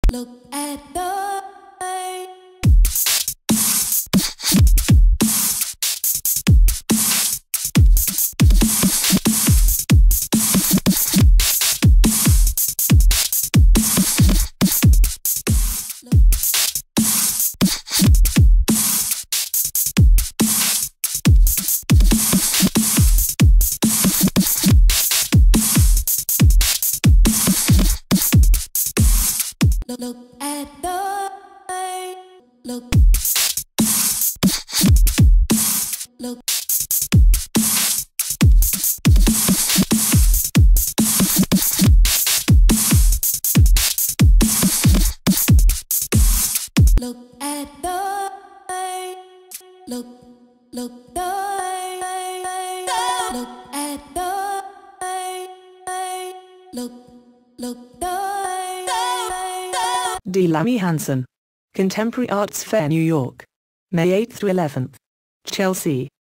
Look at the light. Look at the light. Look. Look. Look at the light. Look. Look the light. Look at the light. Look. Look the light. D.Lammie Hanson. Contemporary Arts Fair New York. May 8th to 11th. Chelsea.